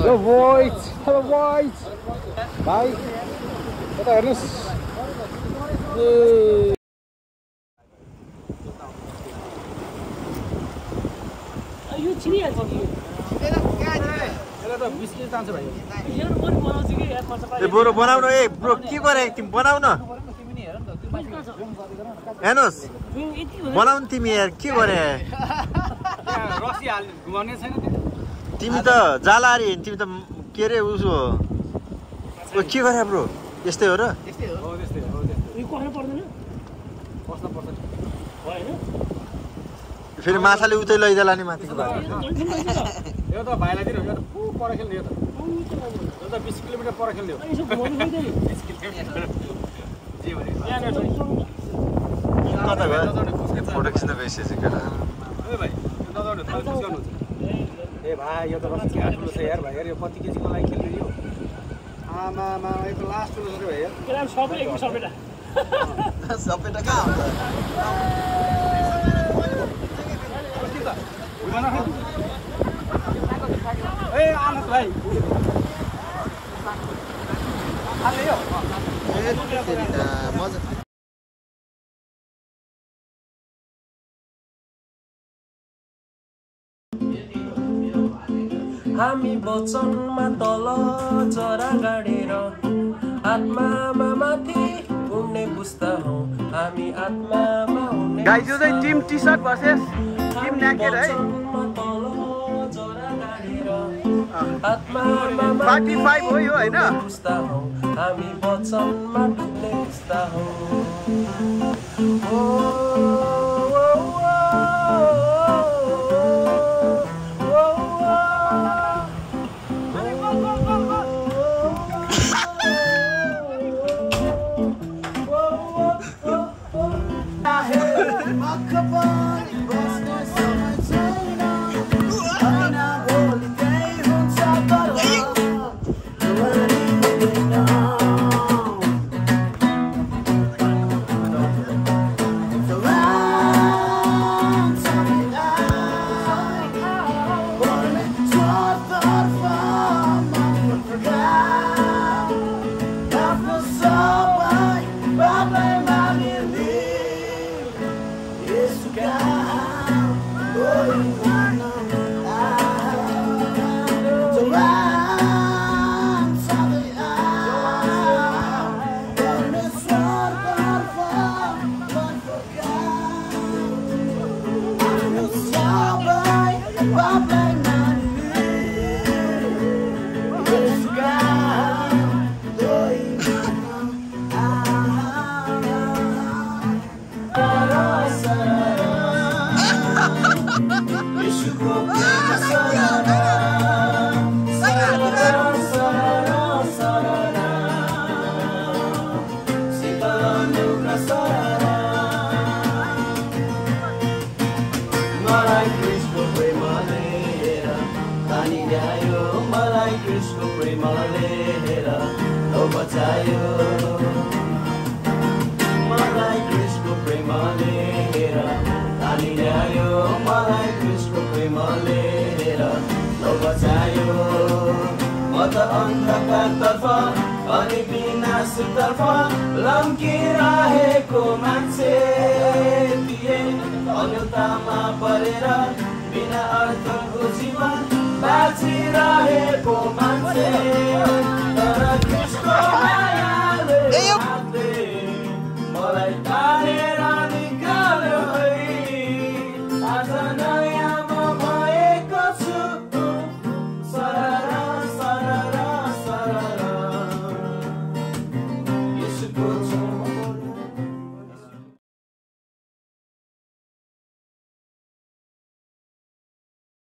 voice. Hello, voice. Bye. What are this? You chili and chili. Bro, बनाउनु ए bro के गरे तिमी बनाउन हेर्नुस् बनाउनु तिमी यार के गरे रसी हाल घुमाउने छैन तिमी त जालारी तिमी त के रे उसो ओ के गरे ब्रो यस्तै हो र यस्तै हो त्यस्तै हो यो कोर्न पर्दैन बस्न पर्छ हैन फेरि माछाले उतै लैदेला नि माथिको भाग यो त भाइलाई दिनु यो त पर खेल्ने यो त 20 किलोमिटर पर खेल्ने हो यसो घुमाउनु छैन 20 किलोमिटर जे भने कता गयो फोटो खिच्न गइसकेछ केटा ए भाइ यो नजाउनु थाल पुस गर्नु ए भाइ यो त रस के आठुलो छ यार भाइ यो कति केजीको लागि खेल्नु यो आमा मा यो त लास्ट ठुलो छ भाइ यार केरा सबै एक सपेटा सपेटा कहाँ हुन्छ ए आनन्द भाइ हाल्ने यो ए तेरी त मजा हामी वचनमा तल जरा गाडेर आत्मामा माथि उड्ने बुझ्दा हौ हामी आत्मामा उड्ने गाइस यो चाहिँ team T-shirt versus team naked है पार्टी 5 हो यो हैन हामी वचनमा डुब्ने बुझ्दा हौ लम्किरहेको मान्छे थिए अन्यतामा परेर बिना अर्थको जीवन बाँचिरहेको मान्छे तर